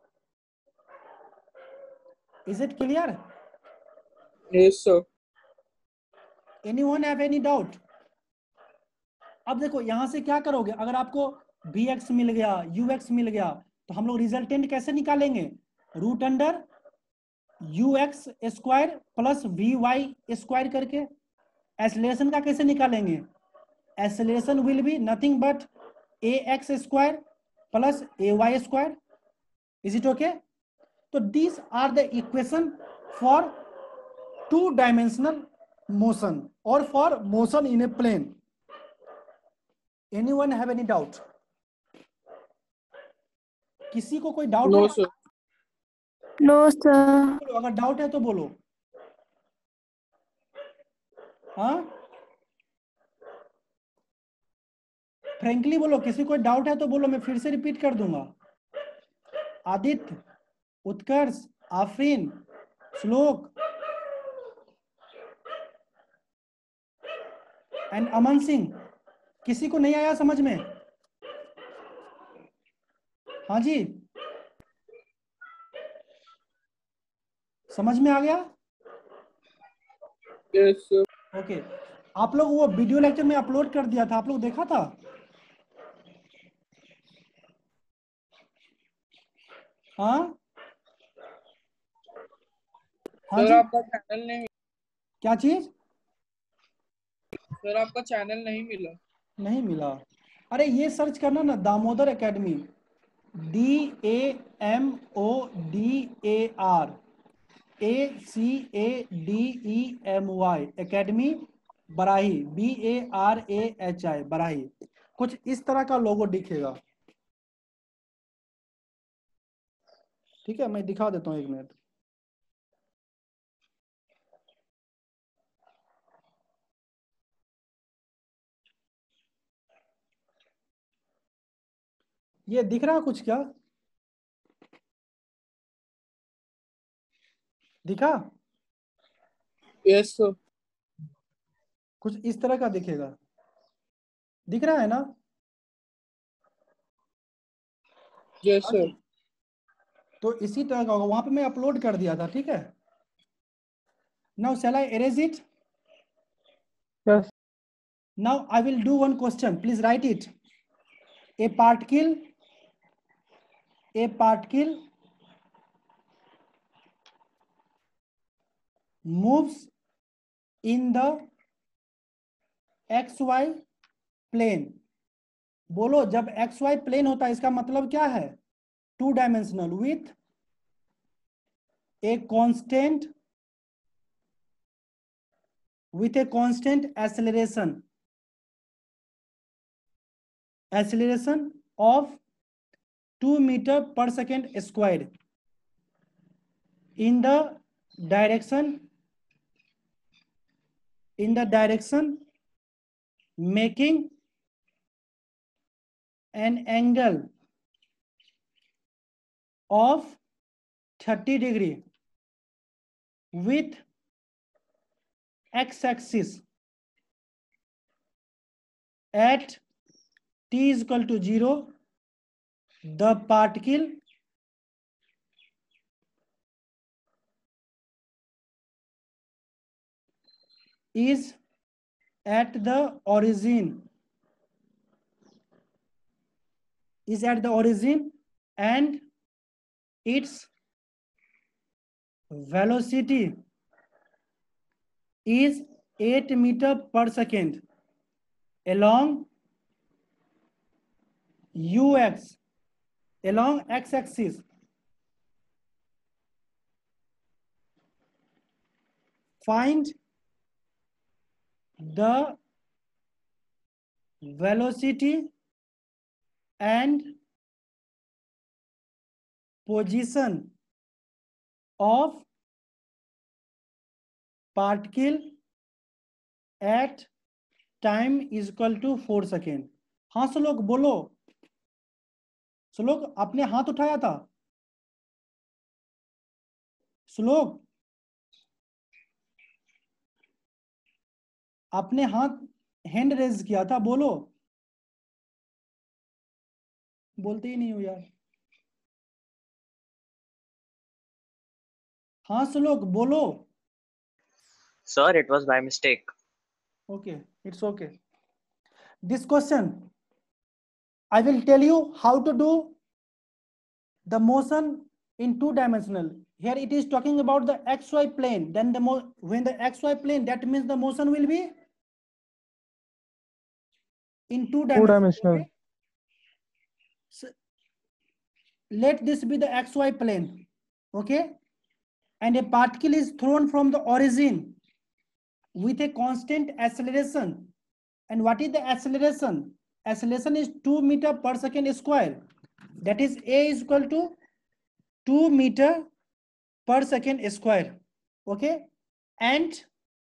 Is it clear? Yes, sir. Anyone have any doubt? अब देखो यहां से क्या करोगे, अगर आपको bx मिल गया, ux मिल गया, तो हम लोग रिजल्टेंट कैसे निकालेंगे? Root under u x square plus v y square करके। एक्सेलरेशन का कैसे निकालेंगे? Acceleration will be nothing but a x square plus a y square. Is it okay? तो these are the equation for two dimensional motion or for motion in a plane. Anyone have any doubt? किसी को कोई डाउट No, है? sir. No, sir. अगर डाउट है तो बोलो। हाँ, फ्रेंकली बोलो, किसी को डाउट है तो बोलो, मैं फिर से रिपीट कर दूंगा। आदित्य, उत्कर्ष, आफरीन, श्लोक एंड अमन सिंह, किसी को नहीं आया समझ में? हाँ जी, समझ में आ गया? Yes, sir. ओके, आप लोग वो वीडियो लेक्चर में अपलोड कर दिया था, आप लोग देखा था? हाँ हाँ सर जी, आपका चैनल नहीं क्या चीज? सर आपका चैनल नहीं मिला। नहीं मिला? अरे ये सर्च करना ना, Damodar Academy, D A M O D A R A C A D E M Y Academy Barahi, B A R A H I Barahi. कुछ इस तरह का लोगो दिखेगा। ठीक है, मैं दिखा देता हूँ, एक मिनट। ये दिख रहा है कुछ? क्या दिखा? Yes, sir. कुछ इस तरह का दिखेगा, दिख रहा है ना? Yes, sir. तो इसी तरह का होगा, वहां पे मैं अपलोड कर दिया था। ठीक है, now shall I erase it? Yes. Now I will do one question, please write it. A particle a particle moves in the x y plane. बोलो, जब एक्स वाई प्लेन होता है इसका मतलब क्या है? Two dimensional with a constant with a constant acceleration acceleration of two meter per second squared in the direction in the direction making an angle of thirty degree with x-axis at t is equal to zero. The particle is at the origin is at the origin and its velocity is eight meter per second along ux along x-axis. Find the velocity and position of particle at time is equal to four second. हाँ श्लोक बोलो, श्लोक आपने हाथ उठाया था? श्लोक आपने हाथ हैंड रेज किया था, बोलो। बोलते ही नहीं हो यार। हाँ श्लोक बोलो। Sir, it was by mistake. Okay, it's okay. This question, I will tell you how to do the motion in two dimensional. Here it is talking about the xy plane. Then the mo when the xy plane, that means the motion will be in two dimensional. Two dimensional. Okay? So, let this be the xy plane. Okay, and a particle is thrown from the origin with a constant acceleration. And what is the acceleration? Acceleration is two meter per second square. That is a is equal to two meter per second square. Okay, and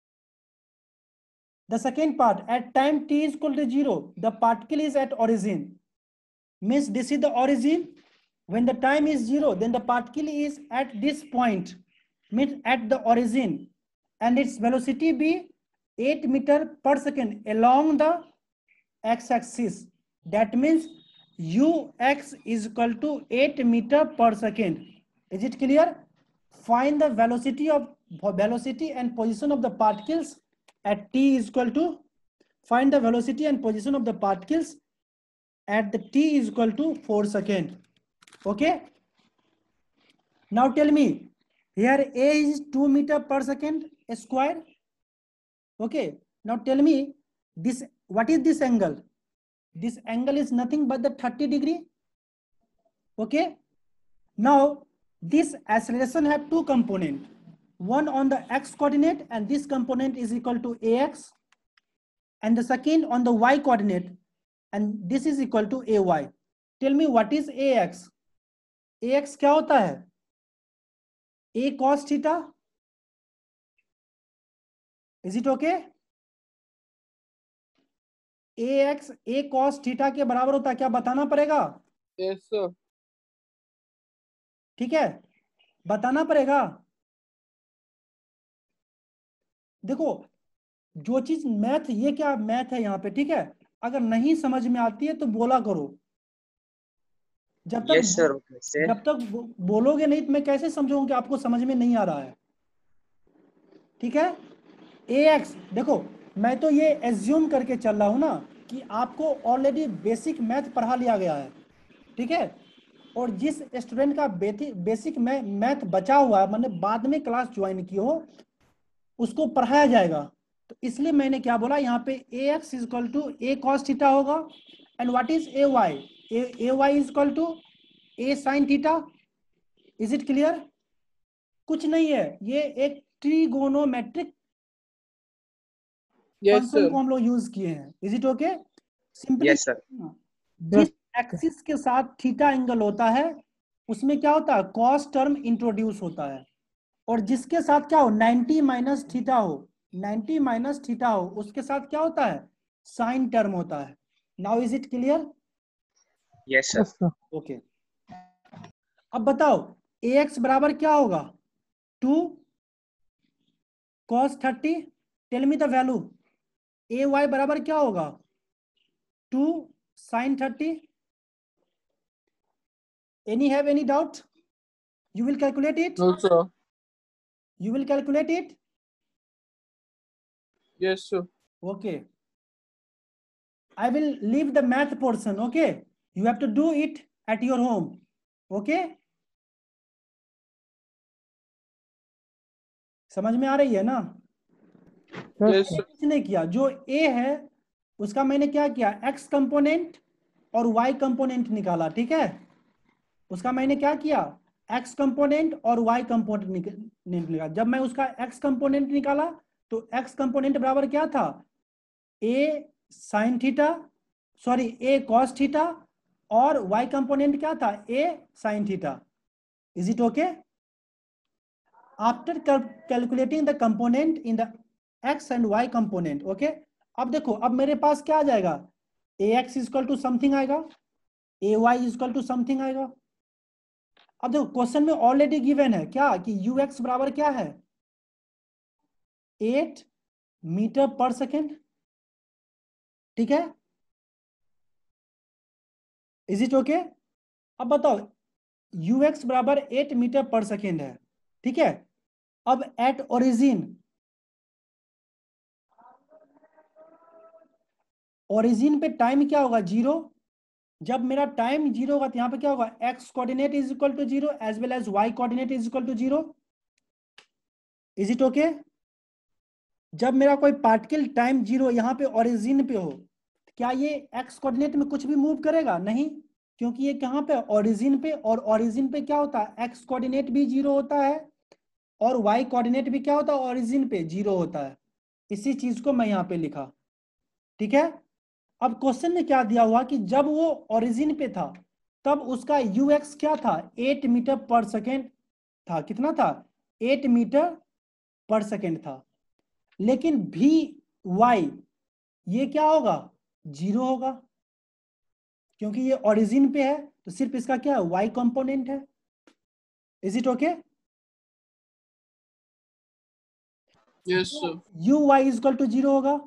the second part, at time t is equal to zero, the particle is at origin. Means this is the origin. When the time is zero, then the particle is at this point, means at the origin, and its velocity be eight meter per second along the x-axis. That means ux is equal to eight meter per second. Is it clear? Find the velocity of velocity and position of the particles at t is equal to, find the velocity and position of the particles at the t is equal to four seconds. Okay. Now tell me, here a is two meter per second square. Okay. Now tell me this, what is this angle? This angle is nothing but the thirty degree. Okay. Now this acceleration have two components. One on the x coordinate, and this component is equal to ax, and the second on the y coordinate, and this is equal to ay. Tell me what is ax? ax क्या होता है? a cos theta. Is it okay? ax a cos theta के बराबर होता है, क्या बताना पड़ेगा? Yes, sir. ठीक है, बताना पड़ेगा. देखो, जो चीज मैथ, ये क्या मैथ है यहाँ पे, ठीक है? अगर नहीं समझ में आती है तो बोला करो. जब तक Yes, sir. Okay, sir. जब तक बो, बोलोगे नहीं तो मैं कैसे समझूंगा कि आपको समझ में नहीं आ रहा है? ठीक है. ax, देखो मैं तो ये एज्यूम करके चल रहा हूं ना कि आपको ऑलरेडी बेसिक मैथ पढ़ा लिया गया है. ठीक है. और जिस स्टूडेंट का बेसिक मैथ बचा हुआ है, मैंने बाद में क्लास ज्वाइन की हो, उसको पढ़ाया जाएगा. तो इसलिए मैंने क्या बोला, यहाँ पे ax is equal to a cos theta होगा. And what is ay? ay is equal to a sin theta. Is it clear? कुछ नहीं है, ये एक ट्रिगोनोमेट्रिक Yes, फंक्शन sir. को हम लोग यूज किए हैं. Is it okay? Simply Yes, sir. जिस एक्सिस के साथ थीटा एंगल होता है उसमें क्या होता है, कॉस टर्म इंट्रोड्यूस होता है. और जिसके साथ क्या हो, नाइंटी माइनस थीटा हो, नाइंटी माइनस थीटा हो, उसके साथ क्या होता है, साइन टर्म होता है. Now is it clear? Yes, sir. Yes, sir. Okay. अब बताओ ax बराबर क्या होगा, two cos thirty. Tell me the value. ay बराबर क्या होगा, two sine thirty. Any have any doubt? You will calculate it. No, sir. You will calculate it. Yes, sir. Okay. I will leave the math portion. Okay. You have to do it at your home. Okay. समझ में आ रही है ना? Yes, sir. कुछ नहीं किया. जो a है उसका मैंने क्या किया, x कंपोनेंट और y कंपोनेंट निकाला. ठीक है. उसका मैंने क्या किया, x कंपोनेंट और y कंपोनेंट निकाला. जब मैं उसका x कंपोनेंट निकाला तो x कंपोनेंट बराबर क्या था, a sin theta, sorry a cos theta, और y कंपोनेंट क्या था, a sin theta. Is it okay? After calculating the component in the x and y component. Okay. अब देखो, अब मेरे पास क्या आ जाएगा, ax is equal to something आएगा, ay is equal to something आएगा. अब देखो क्वेश्चन में ऑलरेडी गिवन है क्या कि ux बराबर क्या है, एट मीटर पर सेकेंड. ठीक है. Is it okay? अब बताओ ux बराबर एट मीटर पर सेकेंड है. ठीक है. अब एट ओरिजिन, ओरिजिन पे टाइम क्या होगा, जीरो. जब मेरा टाइम जीरो होगा तो यहाँ पे क्या होगा, x coordinate is equal to zero as well as y coordinate is equal to zero. Is it okay? जब मेरा कोई पार्टिकल टाइम जीरो यहाँ पे ओरिजिन पे हो, क्या ये एक्स कोऑर्डिनेट में कुछ भी मूव करेगा? नहीं, क्योंकि ये कहाँ पे, ओरिजिन पे, और ओरिजिन पे क्या होता है, एक्स कोऑर्डिनेट भी जीरो होता है और वाई कोऑर्डिनेट भी क्या होता है, ओरिजिन पे जीरो होता है। इसी चीज को मैं यहाँ पे लिखा, ठीक है। अब क्वेश्चन में क्या दिया हुआ कि जब वो ओरिजिन पे था तब उसका यूएक्स क्या था, एट मीटर पर सेकेंड था। कितना था? एट मीटर पर सेकेंड था। लेकिन भी वाई ये क्या होगा, जीरो होगा, क्योंकि ये ओरिजिन पे है तो सिर्फ इसका क्या है, वाई कंपोनेंट है। Is it okay? Yes, sir. U y is equal to zero होगा,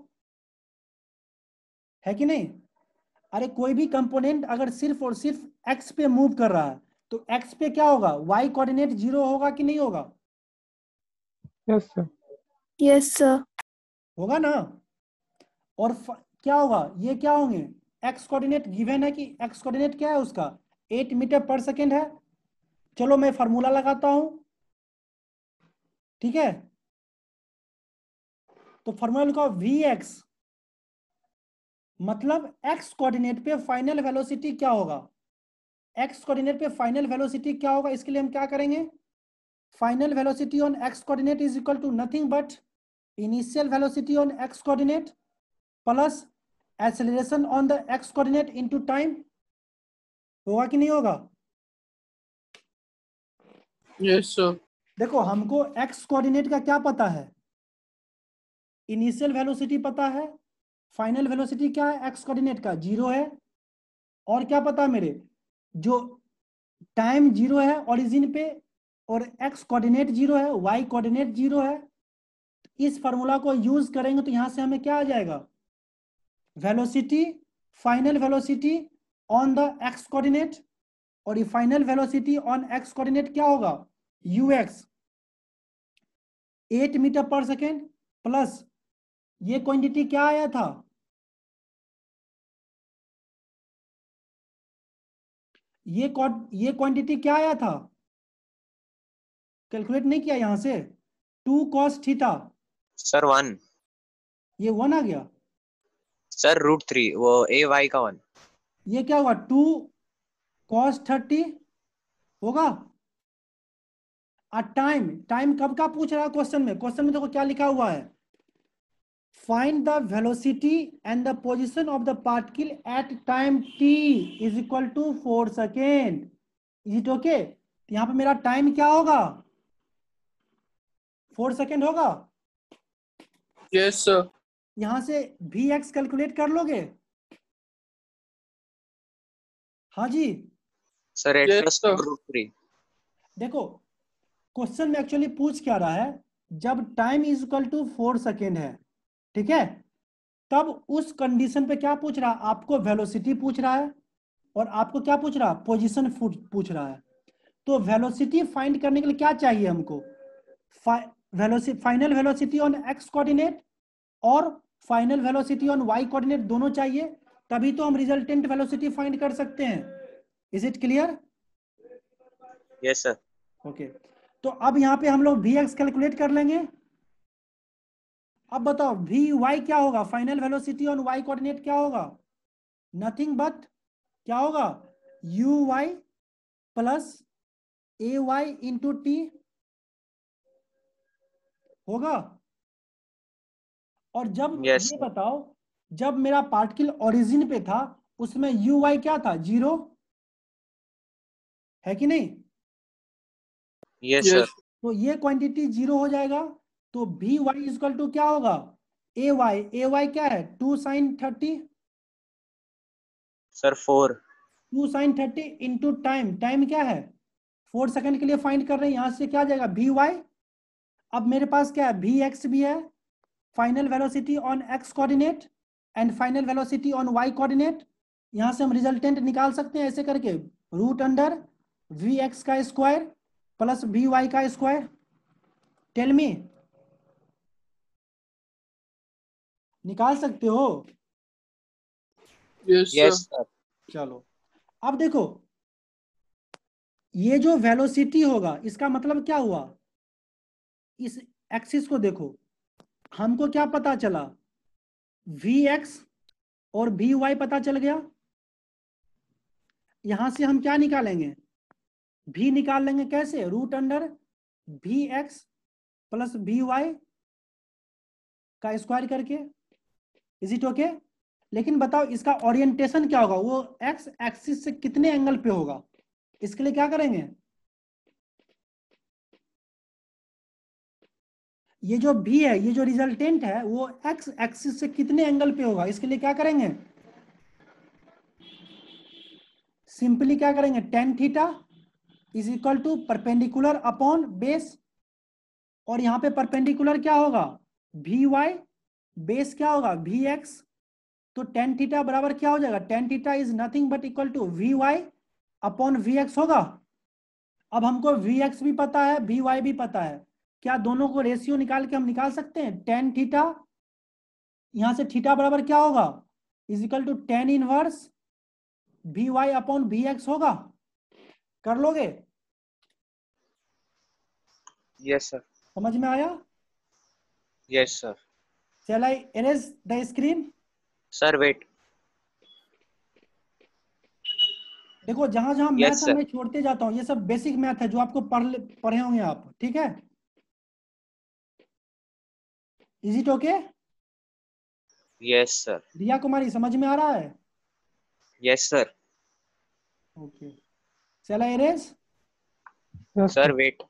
है कि नहीं? अरे कोई भी कंपोनेंट अगर सिर्फ और सिर्फ एक्स पे मूव कर रहा है तो एक्स पे क्या होगा, वाई कोऑर्डिनेट जीरो होगा कि नहीं होगा? Yes, sir. Yes, sir. होगा ना। और फ- क्या होगा, ये क्या होंगे, एक्स कोऑर्डिनेट गिवन है कि एक्स कोऑर्डिनेट क्या है उसका, एट मीटर पर सेकेंड है। चलो मैं फार्मूला लगाता हूं, ठीक है। तो फार्मूला लिखो वी एक्स, मतलब एक्स कोऑर्डिनेट पे फाइनल वेलोसिटी क्या होगा, एक्स कोऑर्डिनेट पे फाइनल वेलोसिटी क्या होगा, इसके लिए हम क्या करेंगे, final velocity on x coordinate is equal to nothing but initial velocity on x coordinate plus acceleration on the x coordinate into time. होगा कि नहीं होगा? Yes, sir. देखो हमको एक्स कोऑर्डिनेट का क्या पता है, इनिशियल वेलोसिटी पता है, फाइनल वेलोसिटी क्या है एक्स कोऑर्डिनेट का, जीरो है, और क्या पता है मेरे, जो टाइम जीरो है ओरिजिन पे और एक्स कोऑर्डिनेट जीरो है, वाई कोऑर्डिनेट जीरो है। इस फार्मूला को यूज करेंगे तो यहां से हमें क्या आ जाएगा, velocity, final velocity on the x coordinate, और ये final velocity on x coordinate क्या होगा, u x, eight metre per second plus ये क्वांटिटी क्या आया था, ये ये क्वांटिटी क्या आया था, कैलकुलेट नहीं किया यहां से, two cos theta, sir one. ये वन आ गया। सर रूट थ्री, वो ए वाई का वन। ये क्या होगा, टू कॉस थर्टी होगा। और टाइम, टाइम कब का पूछ रहा है क्वेश्चन में, क्वेश्चन में देखो क्या लिखा हुआ है, find the velocity and the position of the particle at time t is equal to four second. Is it okay? यहाँ पे मेरा टाइम क्या होगा, फोर सेकेंड होगा। Yes, sir. यहां से वी एक्स कैलकुलेट कर लोगे? हाँ जी। Sir eight Yes, plus sir. Root three. देखो क्वेश्चन में एक्चुअली पूछ क्या रहा है, जब time is equal to four second है, ठीक है, तब उस कंडीशन पे क्या पूछ रहा है, आपको वेलोसिटी पूछ रहा है और आपको क्या पूछ रहा है, पोजीशन पूछ रहा है। तो वेलोसिटी फाइंड करने के लिए क्या चाहिए हमको, velocity, final velocity on x coordinate और final velocity on y coordinate दोनों चाहिए, तभी तो हम रिजल्टेंट वेलोसिटी फाइंड कर सकते हैं। Is it clear? Yes sir. Okay, तो अब यहाँ पे हम लोग वी एक्स कैलकुलेट कर लेंगे। अब बताओ वी वाई क्या होगा, final velocity on y coordinate क्या होगा, नथिंग बट क्या होगा, u y plus a y into t होगा। और जब Yes. ये बताओ, जब मेरा पार्टिकल ओरिजिन पे था उसमें यू वाई क्या था, जीरो, है कि नहीं? Yes sir. Yes. तो ये क्वांटिटी जीरो हो जाएगा, तो वी वाई इजकल टू क्या होगा, ए वाई, ए वाई क्या है, two sine thirty, sir four. Two sine thirty into time, time क्या है, फोर सेकंड के लिए फाइंड कर रहे हैं, यहां से क्या आ जाएगा वी वाई। अब मेरे पास क्या है, वी एक्स भी है, final velocity on x coordinate and final velocity on y coordinate. यहां से हम रिजल्टेंट निकाल सकते हैं ऐसे करके, रूट अंडर वी एक्स का स्क्वायर प्लस वी वाई का स्क्वायर। टेल मी, निकाल सकते हो? Yes, sir. Yes sir. चलो अब देखो ये जो वेलोसिटी होगा इसका मतलब क्या हुआ, इस एक्सिस को देखो, हमको क्या पता चला, वी एक्स और वी वाई पता चल गया। यहां से हम क्या निकालेंगे, भी निकाल लेंगे, कैसे, root under v x plus v y का स्क्वायर करके। Is it okay? लेकिन बताओ इसका ओरिएंटेशन क्या होगा, वो एक्स एक्सिस से कितने एंगल पे होगा, इसके लिए क्या करेंगे, ये जो भी है, ये जो रिजल्टेंट है वो एक्स एक्सिस से कितने एंगल पे होगा, इसके लिए क्या करेंगे, सिंपली क्या करेंगे, tan theta is equal to perpendicular upon base, और यहां पे परपेंडिकुलर क्या होगा, भी वाई, बेस क्या होगा, भी एक्स, तो टेन थीटा बराबर क्या हो जाएगा, tan theta is nothing but equal to v y upon v x होगा। अब हमको वी एक्स भी पता है, वी वाई भी पता है, क्या दोनों को रेशियो निकाल के हम निकाल सकते हैं, टेन थीटा, यहां से थीटा बराबर क्या होगा, is equal to tan inverse v y upon v x होगा। कर लोगे? Yes, sir. समझ में आया? Yes, sir. Shall I erase the screen? Sir, wait. देखो जहां जहां Yes, मैथ sir. मैं छोड़ते जाता हूं, ये सब बेसिक मैथ है जो आपको पढ़ पढ़े होंगे आप, ठीक है? Is it okay? Yes, sir. Riya Kumari समझ में आ रहा है? Yes, sir. Okay, Shall I erase? Yes, Sir, wait.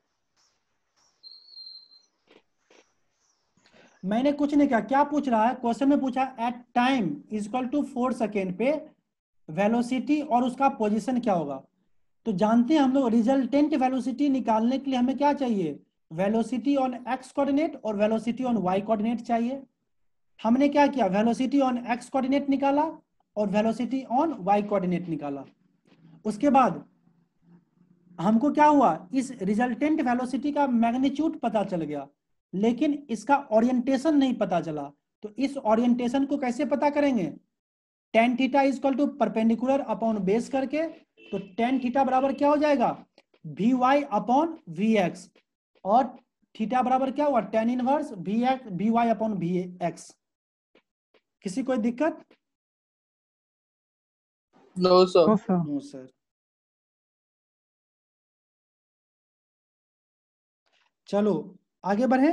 मैंने कुछ नहीं किया, क्या पूछ रहा है क्वेश्चन में, पूछा at time is equal to four second पे वेलोसिटी और उसका पोजीशन क्या होगा। तो जानते हैं हम लोग रिजल्टेंट वेलोसिटी निकालने के लिए हमें क्या चाहिए, वेलोसिटी ऑन एक्स कोऑर्डिनेट और वेलोसिटी ऑन वाई कोऑर्डिनेट चाहिए। हमने क्या किया, वेलोसिटी ऑन एक्स कोऑर्डिनेट निकाला और वेलोसिटी ऑन वाई कोऑर्डिनेट निकाला। उसके बाद हमको क्या हुआ, इस रिजल्टेंट वेलोसिटी का मैग्नीट्यूड पता चल गया, लेकिन इसका ओरिएंटेशन नहीं पता चला। तो इस ओरिएंटेशन को कैसे पता करेंगे, tan theta is equal to perpendicular upon base करके, तो टेन थीटा बराबर क्या हो जाएगा, v y upon v x, और थीटा बराबर क्या हुआ, tan inverse v x v y upon v x. किसी कोई दिक्कत? No, sir. no, sir. No sir. चलो आगे बढ़े।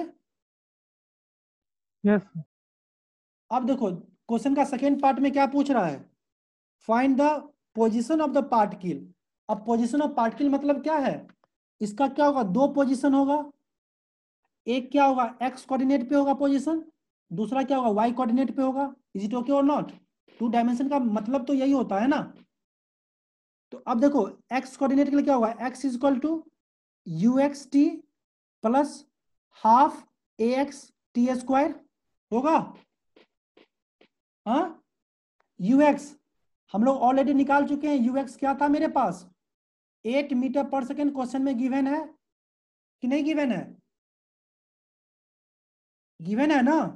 Yes, sir. अब देखो क्वेश्चन का सेकेंड पार्ट में क्या पूछ रहा है, find the position of the particle. अब पोजीशन ऑफ पार्टिकल मतलब क्या है, इसका क्या होगा, दो पोजीशन होगा, एक क्या होगा एक्स कोऑर्डिनेट पे होगा पोजीशन, दूसरा क्या होगा वाई कोऑर्डिनेट पे होगा। इज इट ओके और नॉट? टू डायमेंशन का मतलब तो यही होता है ना। तो अब देखो एक्स कोऑर्डिनेट के लिए क्या होगा, x is equal to u x t plus half a x t square होगा। हाँ, यू एक्स हम लोग ऑलरेडी निकाल चुके हैं, यू एक्स क्या था मेरे पास, eight metre per second question में गिवन है कि नहीं गिवन है, गिवन है ना?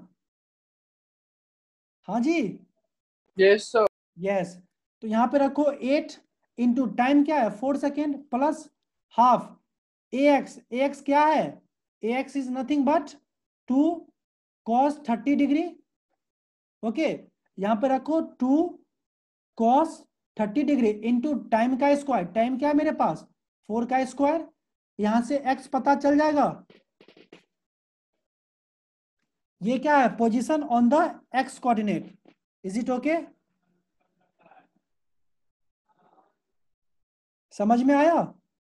हाँ जी, Yes, sir. यस। तो यहां पे रखो एट इंटू टाइम क्या है four second plus half a x, a x क्या है, a x is nothing but two cos thirty degree. Okay, यहां पे रखो two cos thirty degree into time का स्क्वायर, टाइम क्या है मेरे पास फोर का स्क्वायर, यहां से एक्स पता चल जाएगा, ये क्या है position on the x coordinate. Is it okay? समझ में आया?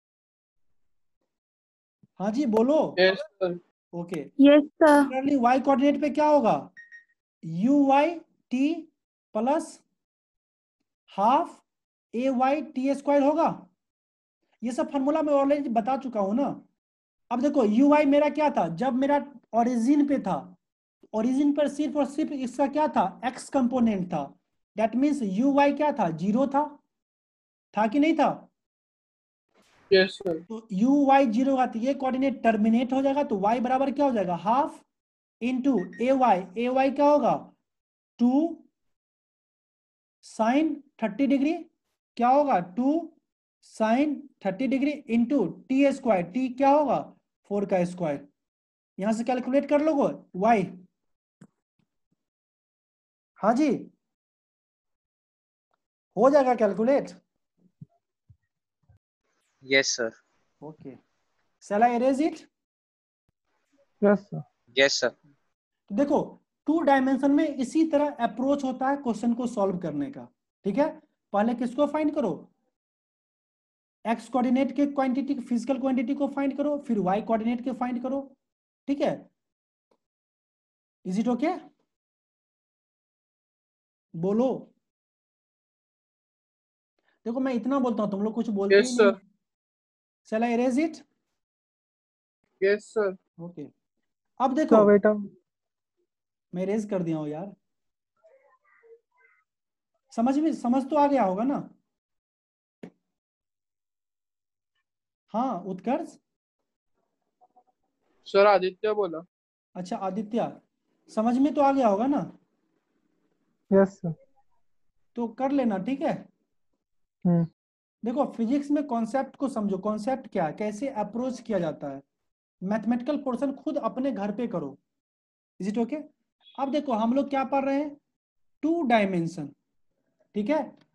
हाँ जी बोलो। Yes, sir. Okay, Yes, sir. Similarly y coordinate पे क्या होगा, u y t plus half a y t square होगा। ये सब फॉर्मूला मैं ऑलरेडी बता चुका हूं ना। अब देखो यू वाई मेरा क्या था, जब मेरा ओरिजिन पे था, ओरिजिन पर सिर्फ और सिर्फ इसका क्या था, एक्स कंपोनेंट था, दैट मीन्स यू वाई क्या था, जीरो था था कि नहीं था? Yes, sir. तो यू वाई जीरो का, तो ये कोऑर्डिनेट टर्मिनेट हो जाएगा, तो वाई बराबर क्या हो जाएगा, half into a y, a y क्या होगा, टू साइन थर्टी डिग्री क्या होगा two sine thirty degree into t square, t क्या होगा फोर का स्क्वायर, यहां से कैलकुलेट कर लोगे वाई। हाँ जी हो जाएगा calculate. Yes, sir. Okay shall I erase it. Yes, sir. Yes, sir. तो देखो टू डायमेंशन में इसी तरह अप्रोच होता है क्वेश्चन को सॉल्व करने का। ठीक है, पहले किसको फाइंड करो, एक्स कोऑर्डिनेट के क्वांटिटी फिजिकल क्वांटिटी को फाइंड करो, फिर वाई कोऑर्डिनेट के फाइंड करो। ठीक है, इज इट ओके? बोलो। देखो मैं इतना बोलता हूं तुम लोग कुछ बोलते Yes, ही sir. नहीं। Shall I erase it? Yes, sir. Okay अब देखो So wait up. मैं इरेज कर दिया हूं यार, समझ में समझ तो आ गया होगा ना? हाँ उत्कर्ष। सर आदित्य बोला। अच्छा आदित्य, समझ में तो आ गया होगा ना? Yes, sir. तो कर लेना ठीक है। Hmm. देखो फिजिक्स में कॉन्सेप्ट को समझो, कॉन्सेप्ट क्या है, कैसे अप्रोच किया जाता है। मैथमेटिकल पोर्शन खुद अपने घर पे करो। Is it okay? अब देखो हम लोग क्या पढ़ रहे हैं, टू डायमेंशन। ठीक है,